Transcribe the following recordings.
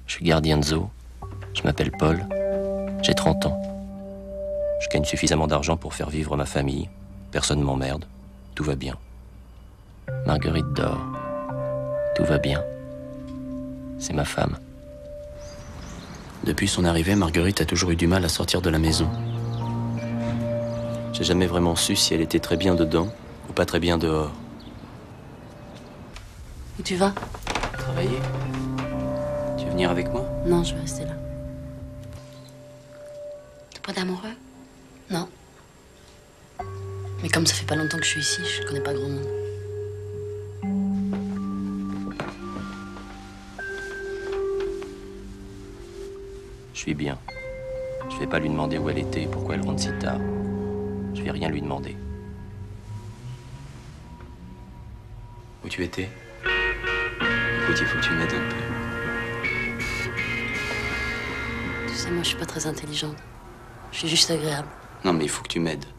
Je suis gardien de zoo. Je m'appelle Paul. J'ai 30 ans. Je gagne suffisamment d'argent pour faire vivre ma famille. Personne ne m'emmerde. Tout va bien. Marguerite dort. Tout va bien. C'est ma femme. Depuis son arrivée, Marguerite a toujours eu du mal à sortir de la maison. J'ai jamais vraiment su si elle était très bien dedans ou pas très bien dehors. Où tu vas? Travailler? Tu veux venir avec moi? Non, je vais rester là. T'as pas d'amoureux? Non. Mais comme ça fait pas longtemps que je suis ici, je connais pas grand monde. Je suis bien. Je vais pas lui demander où elle était et pourquoi elle rentre si tard. Je vais rien lui demander. Où tu étais? Écoute, il faut que tu m'aides un peu. Tu sais, moi, je suis pas très intelligente. Je suis juste agréable. Non, mais il faut que tu m'aides.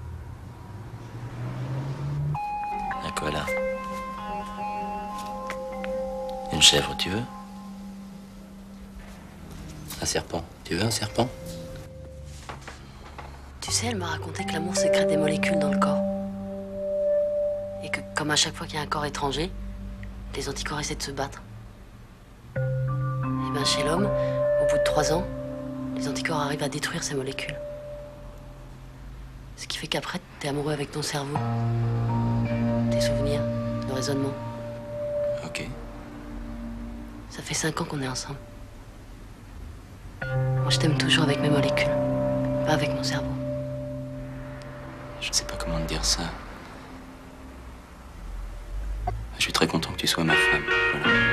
Un koala. Une chèvre, tu veux? Un serpent. Tu veux un serpent? Tu sais, elle m'a raconté que l'amour sécrète des molécules dans le corps. Et que, comme à chaque fois qu'il y a un corps étranger, les anticorps essaient de se battre. Et bien, chez l'homme, au bout de 3 ans, les anticorps arrivent à détruire ces molécules. Ce qui fait qu'après, t'es amoureux avec ton cerveau, tes souvenirs, le raisonnement. Ok. Ça fait 5 ans qu'on est ensemble. Moi, je t'aime toujours avec mes molécules, pas avec mon cerveau. Je sais pas comment te dire ça. Je suis très content que tu sois ma femme. Voilà.